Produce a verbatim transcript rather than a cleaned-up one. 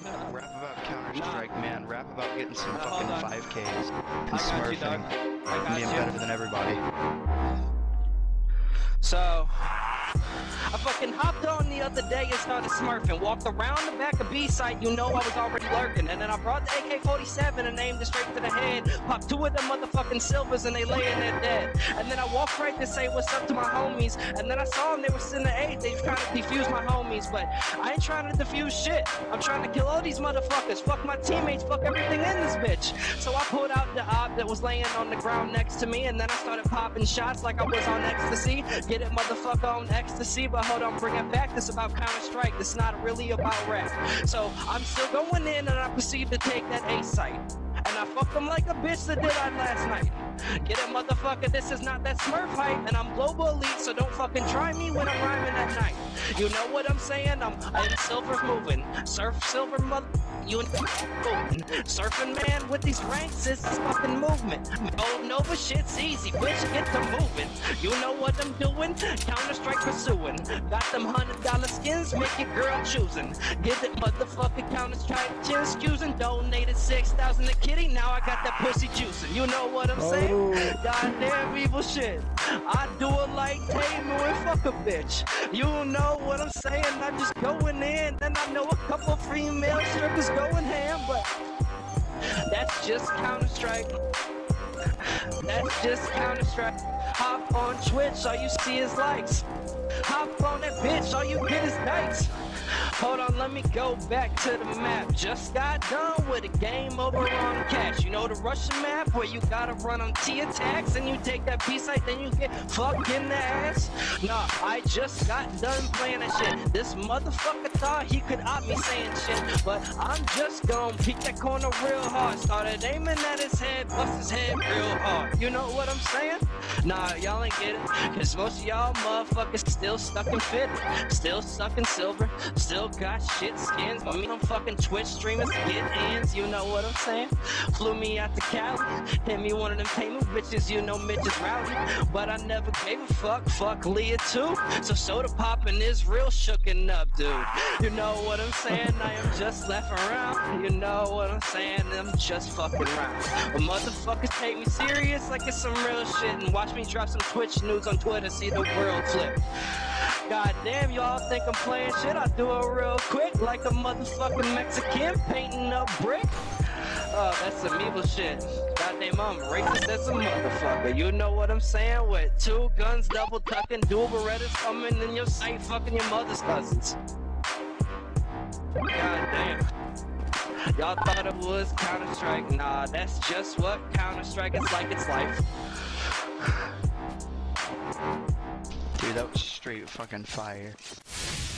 Rap about Counter-Strike, nah. man. Rap about getting some nah, fucking five Ks and smurfing and being you. better than everybody. So, I fucking hopped on the other day and started smurfing. Walked around the back of B-site, you know I was already lurking. And then I brought the A K forty-seven and aimed it straight to the head. Popped two of them motherfucking silvers and they laying there dead. And then I walked right to say what's up to my homies. And then I saw them, they were sitting at eight. They was trying to defuse my homies. But I ain't trying to defuse shit. I'm trying to kill all these motherfuckers. Fuck my teammates, fuck everything in this bitch. So I pulled out the op that was laying on the ground next to me. And then I started popping shots like I was on ecstasy. Get it motherfucker on ecstasy. But hold on, bring it back. This about Counter-Strike. This not really about rap. So I'm still going in and I proceed to take that A site. And I fucked them like a bitch that did I last night. Get it, motherfucker, this is not that Smurf hype. And I'm global elite, so don't fucking try me when I'm rhyming at night. You know what I'm saying? I'm in silver moving. Surf silver mother... You and moving. Surfing man with these ranks is fucking movement. Oh, Nova shit's easy, bitch, get to moving. You know what I'm doing? Counter-Strike pursuing. Got them hundred dollar skins, make your girl choosing. Get it, motherfucker, Counter-Strike chin excusing. Donated six thousand to Kitty, now I got that pussy juicing. You know what I'm saying? Oh. Goddamn evil shit. I do it like Tamer and fuck a bitch. You know what I'm saying? I'm just going in, then I know a couple female strippers going ham, but that's just Counter-Strike. That's just Counter-Strike. Hop on Twitch, all you see is likes. Hop on that bitch, all you get is dikes. Hold on, let me go back to the map. Just got done with a game over on cash. You know the Russian map where you gotta run on T attacks and you take that B-site, then you get fucked in the ass? Nah, I just got done playing that shit. This motherfucker thought he could op me saying shit, but I'm just gon' peek that corner real hard. Started aiming at his head, bust his head real hard. You know what I'm saying? Nah, y'all ain't get it, cause most of y'all motherfuckers still stuck in fit, still stuck in silver, still got shit skins. I mean, I'm fucking Twitch streamers, get ends, you know what I'm saying? Flew me out to Cali, hit me one of them payment bitches, you know Mitch is rowdy. But I never gave a fuck, fuck Leah too. So soda poppin' is real shooken up, dude. You know what I'm saying? I am just left around. You know what I'm saying? I'm just fucking around. But motherfuckers take me serious like it's some real shit. And watch me drop some Twitch news on Twitter, see the world flip. God damn, y'all think I'm playing shit? I do it real quick, like a motherfucking Mexican painting a brick. Oh, that's some evil shit. Goddamn, I'm racist as a motherfucker. You know what I'm saying? With two guns, double tucking, dual Berettas coming in your sight, fucking your mother's cousins. Goddamn. Y'all thought it was Counter-Strike. Nah, that's just what Counter-Strike is like. It's life. Dude, that was straight fucking fire.